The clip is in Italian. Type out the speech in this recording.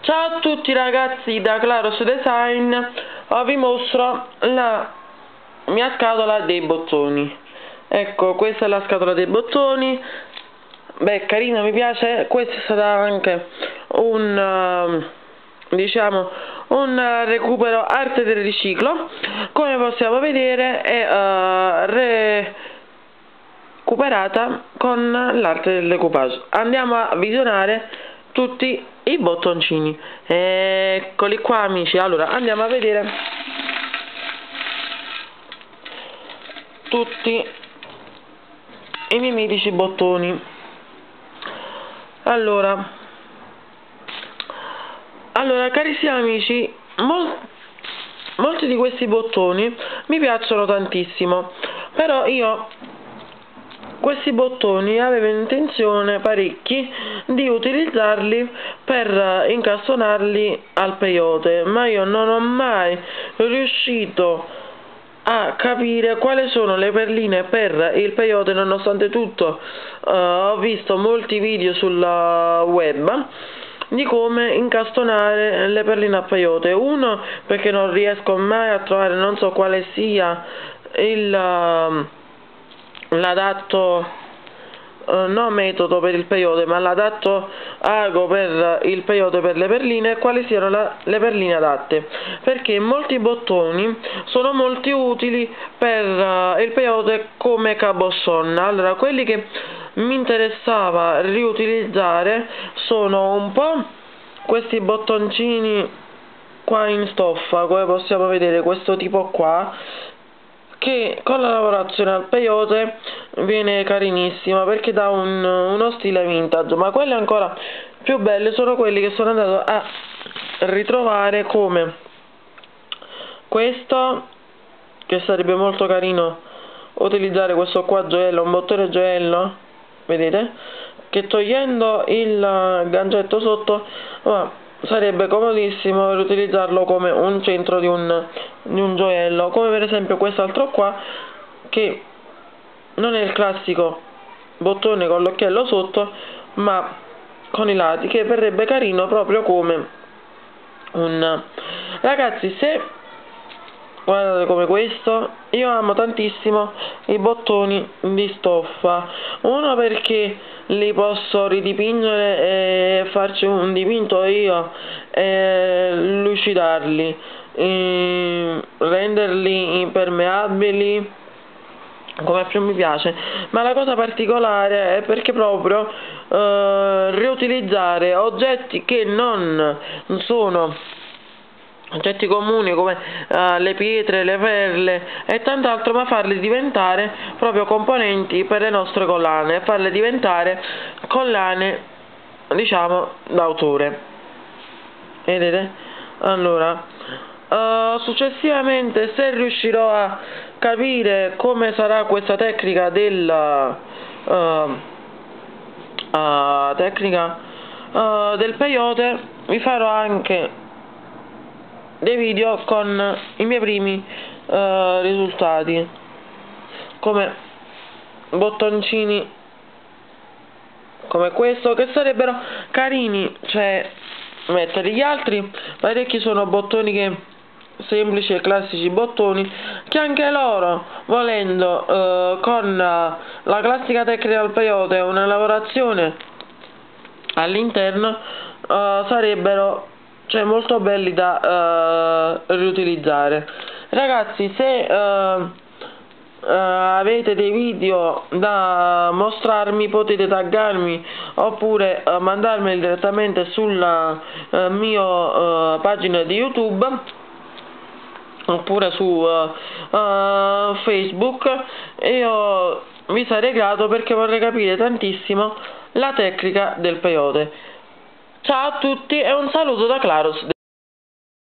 Ciao a tutti ragazzi da Claros Design, vi mostro la mia scatola dei bottoni. Ecco, questa è la scatola dei bottoni. Beh, carina, mi piace. Questa è stata anche un recupero arte del riciclo. Come possiamo vedere è recuperata con l'arte del decoupage. Andiamo a visionare tutti i bottoncini. Eccoli qua amici. Allora andiamo a vedere tutti i miei mitici bottoni. Allora carissimi amici, molti di questi bottoni mi piacciono tantissimo, però io questi bottoni avevo intenzione, parecchi, di utilizzarli per incastonarli al peyote, ma io non ho mai riuscito a capire quali sono le perline per il peyote, nonostante tutto ho visto molti video sul web di come incastonare le perline a peyote. Uno, perché non riesco mai a trovare, non so quale sia l'adatto no metodo per il peyote, ma l'adatto ago per il peyote per le perline, e quali siano le perline adatte, perché molti bottoni sono molto utili per il peyote come cabochon. Allora, quelli che mi interessava riutilizzare sono un po' questi bottoncini qua in stoffa, come possiamo vedere, questo tipo qua, che con la lavorazione al peyote viene carinissima perché dà uno stile vintage. Ma quelli ancora più belli sono quelli che sono andato a ritrovare, come questo, che sarebbe molto carino utilizzare questo qua gioiello, un bottone gioiello, vedete, che togliendo il gancetto sotto sarebbe comodissimo riutilizzarlo come un centro di un gioiello, come per esempio quest'altro qua, che non è il classico bottone con l'occhiello sotto, ma con i lati, che verrebbe carino proprio come ragazzi, se guardate come questo, io amo tantissimo i bottoni di stoffa. Uno, perché li posso ridipingere e farci un dipinto io, lucidarli, renderli impermeabili come più mi piace. Ma la cosa particolare è perché proprio riutilizzare oggetti che non sono oggetti comuni come le pietre, le perle e tant'altro, ma farli diventare proprio componenti per le nostre collane, e farle diventare collane, diciamo, d'autore. Vedete? Allora, successivamente, se riuscirò a capire come sarà questa tecnica del peyote, vi farò anche dei video con i miei primi risultati, come bottoncini come questo, che sarebbero carini, cioè mettere. Gli altri parecchi sono bottoni semplici e classici bottoni, che anche loro, volendo con la classica tecnica del peyote, una lavorazione all'interno, sarebbero molto belli da riutilizzare. Ragazzi, se avete dei video da mostrarmi, potete taggarmi oppure mandarmeli direttamente sulla mia pagina di YouTube oppure su Facebook, e io vi sarei grato, perché vorrei capire tantissimo la tecnica del peyote. Ciao a tutti e un saluto da Claros.